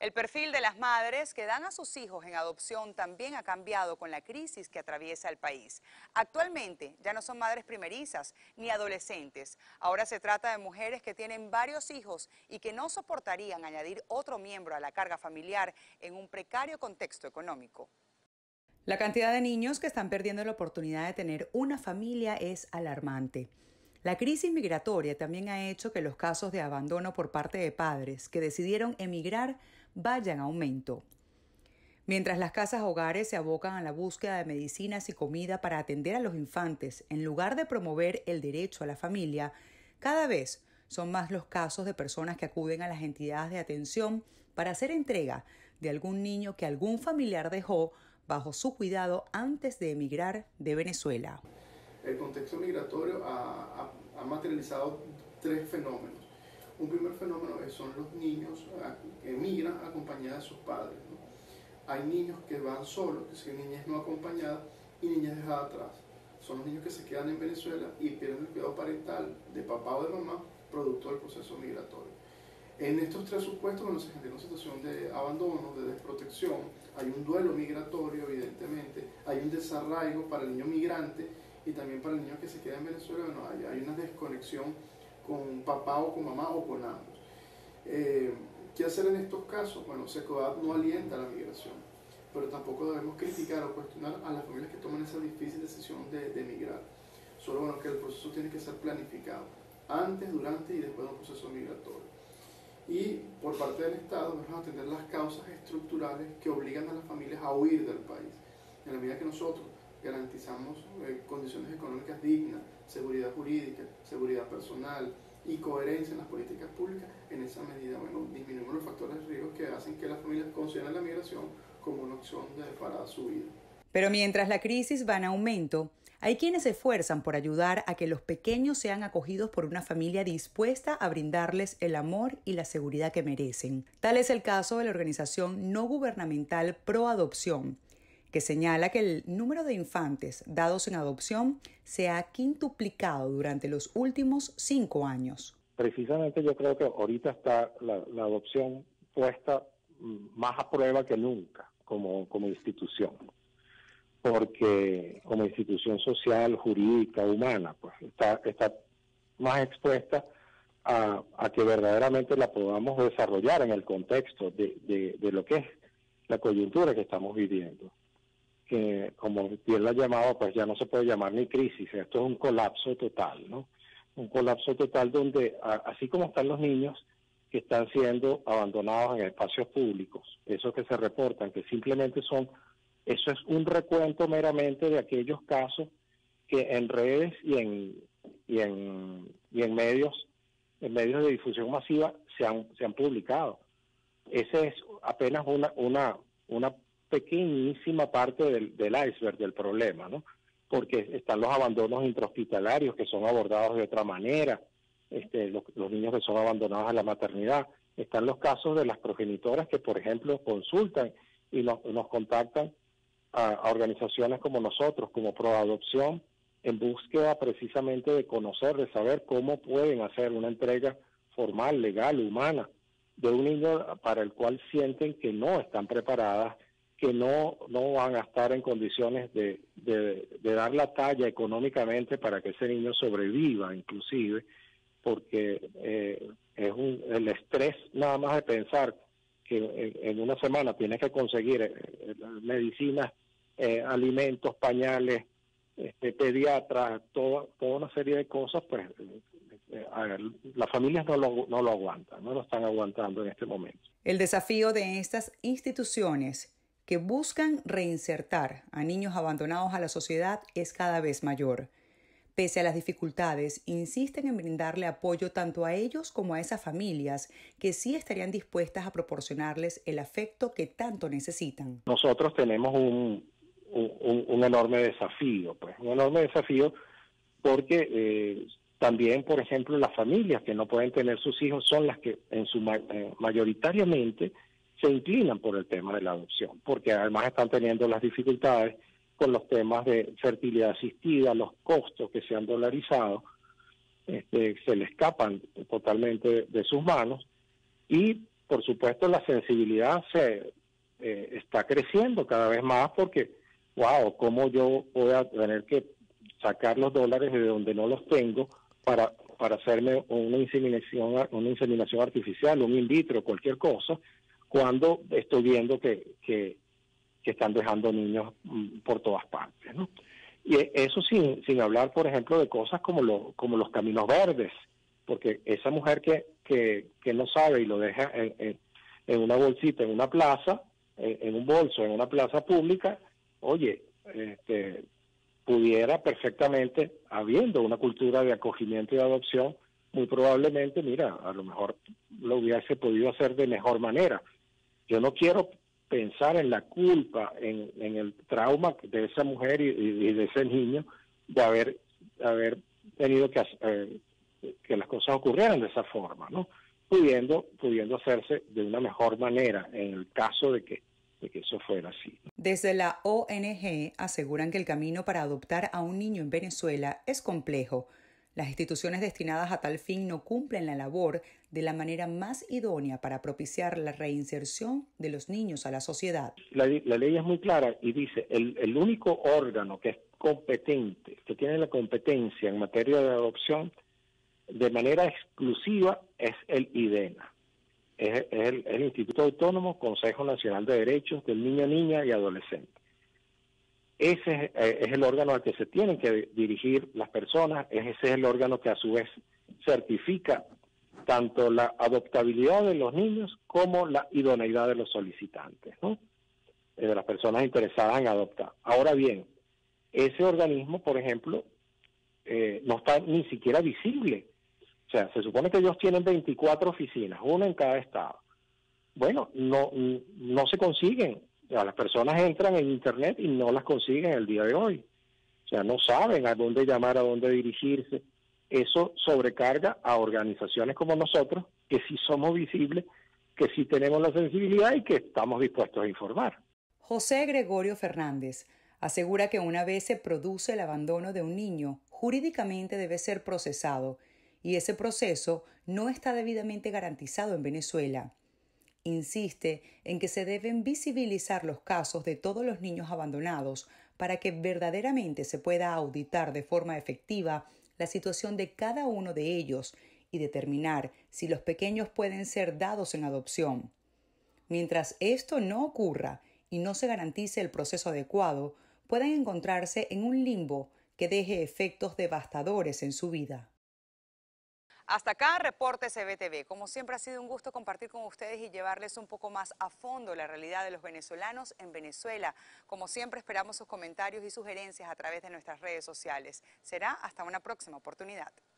El perfil de las madres que dan a sus hijos en adopción también ha cambiado con la crisis que atraviesa el país. Actualmente ya no son madres primerizas ni adolescentes. Ahora se trata de mujeres que tienen varios hijos y que no soportarían añadir otro miembro a la carga familiar en un precario contexto económico. La cantidad de niños que están perdiendo la oportunidad de tener una familia es alarmante. La crisis migratoria también ha hecho que los casos de abandono por parte de padres que decidieron emigrar vayan en aumento. Mientras las casas hogares se abocan a la búsqueda de medicinas y comida para atender a los infantes en lugar de promover el derecho a la familia, cada vez son más los casos de personas que acuden a las entidades de atención para hacer entrega de algún niño que algún familiar dejó bajo su cuidado antes de emigrar de Venezuela. El contexto migratorio ha materializado tres fenómenos. Un primer fenómeno son los niños que emigran acompañados de sus padres, ¿no? Hay niños que van solos, que son niñas no acompañadas y niñas dejadas atrás. Son los niños que se quedan en Venezuela y pierden el cuidado parental de papá o de mamá producto del proceso migratorio. En estos tres supuestos, bueno, se genera una situación de abandono, de desprotección, hay un duelo migratorio, evidentemente, hay un desarraigo para el niño migrante y también para el niño que se queda en Venezuela, bueno, hay una desconexión con papá o con mamá o con ambos. ¿Qué hacer en estos casos? Bueno, SECODAT no alienta la migración, pero tampoco debemos criticar o cuestionar a las familias que toman esa difícil decisión de emigrar. Solo bueno, que el proceso tiene que ser planificado, antes, durante y después de un proceso migratorio. Y por parte del Estado vamos a atender las causas estructurales que obligan a las familias a huir del país. En la medida que nosotros garantizamos condiciones económicas dignas, seguridad jurídica, seguridad personal y coherencia en las políticas públicas, en esa medida, bueno, disminuimos los factores de riesgo que hacen que las familias consideren la migración como una opción para su vida. Pero mientras la crisis va en aumento, hay quienes se esfuerzan por ayudar a que los pequeños sean acogidos por una familia dispuesta a brindarles el amor y la seguridad que merecen. Tal es el caso de la organización no gubernamental Pro Adopción, que señala que el número de infantes dados en adopción se ha quintuplicado durante los últimos 5 años. Precisamente yo creo que ahorita está la adopción puesta más a prueba que nunca como institución, porque como institución social, jurídica, humana, pues está más expuesta a que verdaderamente la podamos desarrollar en el contexto de lo que es la coyuntura que estamos viviendo. Que como bien la ha llamado, pues ya no se puede llamar ni crisis, esto es un colapso total, ¿no? Un colapso total donde, así como están los niños que están siendo abandonados en espacios públicos, esos que se reportan, que simplemente eso es un recuento meramente de aquellos casos que en redes y en medios de difusión masiva se han publicado. Ese es apenas una pequeñísima parte del iceberg del problema, ¿no? Porque están los abandonos intrahospitalarios que son abordados de otra manera, los niños que son abandonados en la maternidad, están los casos de las progenitoras que, por ejemplo, consultan y nos contactan a organizaciones como nosotros, como Pro Adopción, en búsqueda precisamente de conocer, de saber cómo pueden hacer una entrega formal, legal, humana, de un niño para el cual sienten que no están preparadas, que no van a estar en condiciones de dar la talla económicamente para que ese niño sobreviva, inclusive, porque el estrés nada más de pensar que en una semana tienes que conseguir medicinas, alimentos, pañales, pediatras, toda una serie de cosas, pues las familias no lo aguantan, no lo están aguantando en este momento. El desafío de estas instituciones que buscan reinsertar a niños abandonados a la sociedad es cada vez mayor. Pese a las dificultades, insisten en brindarle apoyo tanto a ellos como a esas familias que sí estarían dispuestas a proporcionarles el afecto que tanto necesitan. Nosotros tenemos un enorme desafío, porque también, por ejemplo, las familias que no pueden tener sus hijos son las que mayoritariamente se inclinan por el tema de la adopción, porque además están teniendo las dificultades con los temas de fertilidad asistida, los costos que se han dolarizado, se le escapan totalmente de sus manos, y por supuesto, la sensibilidad está creciendo cada vez más porque, wow, ¿cómo yo voy a tener que sacar los dólares de donde no los tengo para hacerme una inseminación artificial, un in vitro, cualquier cosa, cuando estoy viendo que están dejando niños por todas partes, ¿no? Y eso sin hablar, por ejemplo, de cosas como los caminos verdes, porque esa mujer que no sabe y lo deja en una bolsita, en una plaza, en un bolso, en una plaza pública, oye, pudiera perfectamente, habiendo una cultura de acogimiento y de adopción, muy probablemente, mira, a lo mejor lo hubiese podido hacer de mejor manera. Yo no quiero pensar en la culpa, en el trauma de esa mujer y de ese niño de haber tenido que las cosas ocurrieran de esa forma, ¿no? Pudiendo hacerse de una mejor manera en el caso de que eso fuera así. Desde la ONG aseguran que el camino para adoptar a un niño en Venezuela es complejo. Las instituciones destinadas a tal fin no cumplen la labor de la manera más idónea para propiciar la reinserción de los niños a la sociedad. La ley es muy clara y dice, el único órgano que es competente, que tiene la competencia en materia de adopción, de manera exclusiva es el IDENA. Es el Instituto Autónomo Consejo Nacional de Derechos del Niño, Niña y Adolescente. Ese es el órgano al que se tienen que dirigir las personas, ese es el órgano que a su vez certifica tanto la adoptabilidad de los niños como la idoneidad de los solicitantes, ¿no? De las personas interesadas en adoptar. Ahora bien, ese organismo, por ejemplo, no está ni siquiera visible. O sea, se supone que ellos tienen 24 oficinas, una en cada estado. Bueno, no se consiguen. O sea, las personas entran en Internet y no las consiguen el día de hoy. O sea, no saben a dónde llamar, a dónde dirigirse. Eso sobrecarga a organizaciones como nosotros, que sí somos visibles, que sí tenemos la sensibilidad y que estamos dispuestos a informar. José Gregorio Fernández asegura que una vez se produce el abandono de un niño, jurídicamente debe ser procesado, y ese proceso no está debidamente garantizado en Venezuela. Insiste en que se deben visibilizar los casos de todos los niños abandonados para que verdaderamente se pueda auditar de forma efectiva la situación de cada uno de ellos y determinar si los pequeños pueden ser dados en adopción. Mientras esto no ocurra y no se garantice el proceso adecuado, pueden encontrarse en un limbo que deje efectos devastadores en su vida. Hasta acá, Reporte CBTV. Como siempre ha sido un gusto compartir con ustedes y llevarles un poco más a fondo la realidad de los venezolanos en Venezuela. Como siempre, esperamos sus comentarios y sugerencias a través de nuestras redes sociales. Será hasta una próxima oportunidad.